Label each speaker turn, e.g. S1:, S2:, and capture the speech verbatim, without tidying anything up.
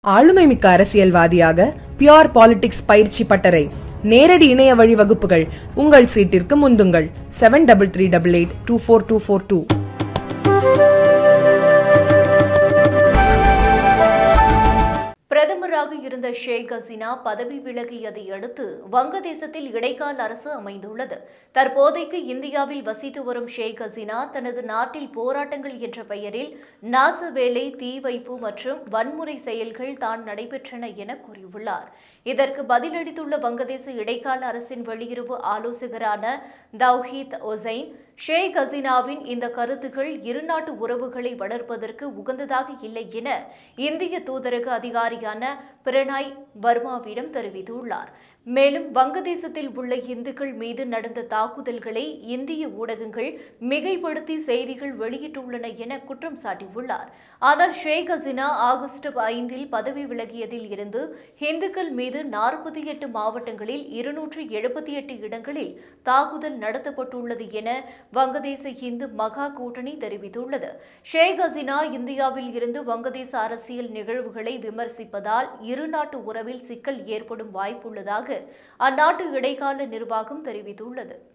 S1: ஆளுமைமிக்க அரசியல்வாதியாக pure politics பயிற்சி பட்டறை, நேரடி இணைய வழி வகுப்புகள். உங்கள் சீட்டிற்கு முந்துங்கள். Seven double three double eight two four two four two.
S2: பிரதமராக இருந்த ஷேக் ஹசீனா பதவி விலகியதை அடுத்து வங்கதேசத்தில் இடைக்கால அரசு அமைந்துள்ளது. தற்போதைக்கு இந்தியாவில் வசித்து வரும் ஷேக் ஹசீனா தனது நாட்டில் போராட்டங்கள் என்ற பெயரில் நாச வேலை, தீ வைப்பு மற்றும் வன்முறை செயல்கள் தான் நடைபெற்றன என கூறியுள்ளார். இதற்கு பதிலளித்துள்ள வங்கதேச இடைக்கால அரசின் வெளியுறவு ஆலோசகரான தௌஹீத் ஹொசைன், ஷேக் ஹசீனாவின் இந்த கருத்துக்கள் இருநாட்டு உறவுகளை வளர்ப்பதற்கு உகந்ததாக இல்லை என இந்திய தூதரக அதிகாரியான பிரணாய் வர்மாவிடம் தெரிவித்துள்ளார். மேலும் வங்கதேசத்தில் உள்ள இந்துக்கள் மீது நடந்த தாக்குதல்களை இந்திய ஊடகங்கள் மிகைப்படுத்தி செய்திகள் வெளியிட்டுள்ளன என குற்றம் சாட்டியுள்ளார். ஆனால் ஷேக் ஹசீனா ஆகஸ்ட் ஐந்தில் பதவி விலகியதில் இருந்து இந்துக்கள் மீது நாற்பத்தி எட்டு மாவட்டங்களில் இருநூற்று எழுபத்தி எட்டு இடங்களில் தாக்குதல் நடத்தப்பட்டுள்ளது என வங்கதேச இந்து மகா கூட்டணி தெரிவித்துள்ளது. ஷேக் ஹசீனா இந்தியாவில் இருந்து வங்கதேச அரசியல் நிகழ்வுகளை விமர்சிப்பதால் இருநாட்டு உறவில் சிக்கல் ஏற்படும் வாய்ப்புள்ளதாக அந்நாட்டு இடைக்கால நிர்வாகம் தெரிவித்துள்ளது.